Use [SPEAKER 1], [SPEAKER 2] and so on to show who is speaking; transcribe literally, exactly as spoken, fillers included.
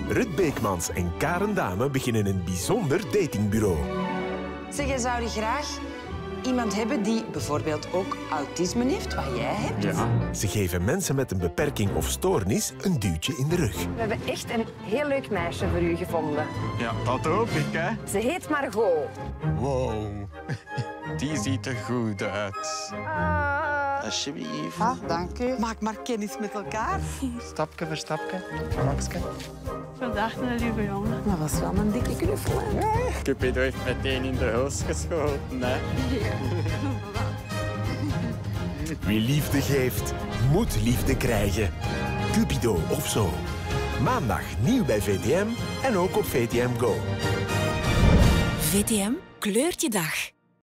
[SPEAKER 1] Rut Beekmans en Karen Dame beginnen een bijzonder datingbureau.
[SPEAKER 2] Zeg, je zou graag iemand hebben die bijvoorbeeld ook autisme heeft, wat jij hebt?
[SPEAKER 3] Ja.
[SPEAKER 1] Ze geven mensen met een beperking of stoornis een duwtje in de rug.
[SPEAKER 4] We hebben echt een heel leuk meisje voor u gevonden.
[SPEAKER 3] Ja, dat hoop ik, hè.
[SPEAKER 4] Ze heet Margot.
[SPEAKER 3] Wow. Die ziet er goed uit.
[SPEAKER 4] Ah.
[SPEAKER 3] Alsjeblieft.
[SPEAKER 5] Ah, dank u. Maak maar kennis met elkaar.
[SPEAKER 3] Stapje voor stapje. Maxke.
[SPEAKER 6] Vandaag naar lieve jongen.
[SPEAKER 5] Dat was wel een dikke knuffel, hè?
[SPEAKER 3] Cupido heeft meteen in de hoos geschoten, hè.
[SPEAKER 1] Wie liefde geeft, moet liefde krijgen. Cupido of zo. Maandag nieuw bij V T M en ook op V T M Go.
[SPEAKER 7] V T M kleurt je dag.